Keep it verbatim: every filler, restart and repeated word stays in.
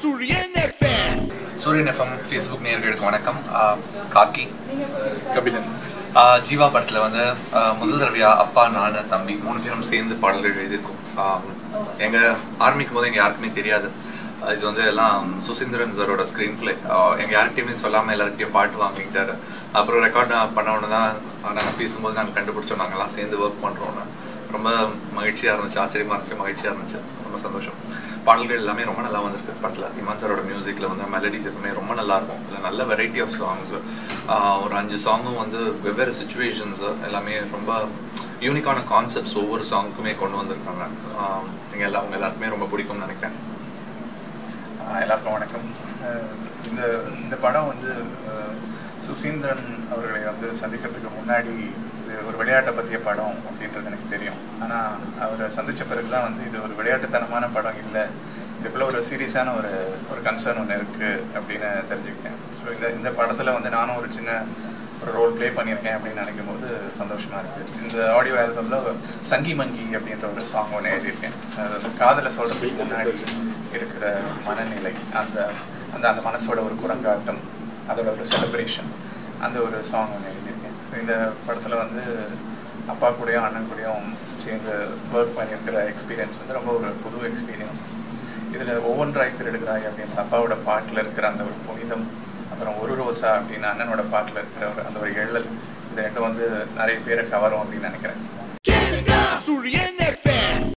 Suryan F M. Suryan F M Facebook நேயர்களுக்கு வணக்கம். கார்க்கி கபிலன் ஜீவா படத்தில் வந்து முதல் தடவையா அப்பா நான் தம்பி மூணு பேரும் சேர்ந்து பாடல்கள் எழுதியிருக்கோம். எங்கள் ஆரம்பிக்கும் போது எங்கள் யாருக்குமே தெரியாது. இது வந்து எல்லாம் சுசீந்திரன் சாரோட ஸ்க்ரீன் பிளே. எங்கள் யார்கிட்டையுமே சொல்லாமல் எல்லாருக்கிட்டையும் பாட்டு வாங்கிட்டாரு. அப்புறம் ரெக்கார்ட் பண்ண உடனே தான் நாங்கள் பேசும்போது நாங்கள் கண்டுபிடிச்சோம் நாங்கள்லாம் சேர்ந்து ஒர்க் பண்ணுறோன்னு. ரொம்ப மகிழ்ச்சியாக இருந்துச்சு, ஆச்சரியமாக இருந்துச்சு, மகிழ்ச்சியாக இருந்துச்சு, ரொம்ப சந்தோஷம். பாடல்கள் எல்லாமே ரொம்ப நல்லா வந்திருக்கு படத்தில். இமான் சாரோட மியூசிக்கில் வந்து மெலடிஸ் எப்பவுமே ரொம்ப நல்லாயிருக்கும். இல்லை நல்ல வெரைட்டி ஆஃப் சாங்ஸு, ஒரு அஞ்சு சாங்கும் வந்து வெவ்வேறு சுச்சுவேஷன்ஸு எல்லாமே ரொம்ப யூனிக்கான கான்செப்ட்ஸ் ஒவ்வொரு சாங்குக்குமே கொண்டு வந்திருக்காங்க. நீங்கள் எல்லாம் அவங்க எல்லாருக்குமே ரொம்ப பிடிக்கும்னு நினைக்கிறேன். எல்லாருக்கும் வணக்கம். இந்த இந்த படம் வந்து சுசீந்திரன் அவர்களை வந்து சந்திக்கிறதுக்கு முன்னாடி இது ஒரு விளையாட்டை பற்றிய படம் அப்படின்றது எனக்கு தெரியும். ஆனால் அவரை சந்தித்த பிறகு தான் வந்து இது ஒரு விளையாட்டுத்தனமான படம் இல்லை, இதுக்குள்ள ஒரு சீரியஸான ஒரு ஒரு கன்சர்ன் ஒன்று இருக்குது அப்படின்னு தெரிஞ்சுக்கிட்டேன். ஸோ இந்த இந்த படத்தில் வந்து நானும் ஒரு சின்ன ஒரு ரோல் ப்ளே பண்ணியிருக்கேன் அப்படின்னு நினைக்கும் போது சந்தோஷமாக இருக்குது. இந்த ஆடியோ ஆல்பமில் சங்கி மங்கி அப்படின்ற ஒரு சாங் ஒன்று எழுதியிருக்கேன். அது வந்து காதலை சொல்கிறதுக்கு முன்னாடி இருக்கிற மனநிலை, அந்த அந்த அந்த மனசோட ஒரு குரங்காட்டம், அதோட ஒரு செலிப்ரேஷன், அந்த ஒரு சாங் ஒன்று எழுதியிருக்கேன். இந்த படத்தில் வந்து அப்பா கூடயும் அண்ணன் கூடயும் சேர்ந்து ஒர்க் பண்ணியிருக்கிற எக்ஸ்பீரியன்ஸ் வந்து ரொம்ப ஒரு புது எக்ஸ்பீரியன்ஸ். இதில் ஒவ்வொன்றாய் திருடுகிறாய் அப்படின்ற அப்பாவோட பாட்டில் இருக்கிற அந்த ஒரு புனிதம், அப்புறம் ஒரு ரோசா அப்படின்னு அண்ணனோட பாட்டில் இருக்கிற ஒரு அந்த ஒரு எழல், இது ரெண்டும் வந்து நிறைய பேரை கவரும் அப்படின்னு நினைக்கிறேன். Suryan F M.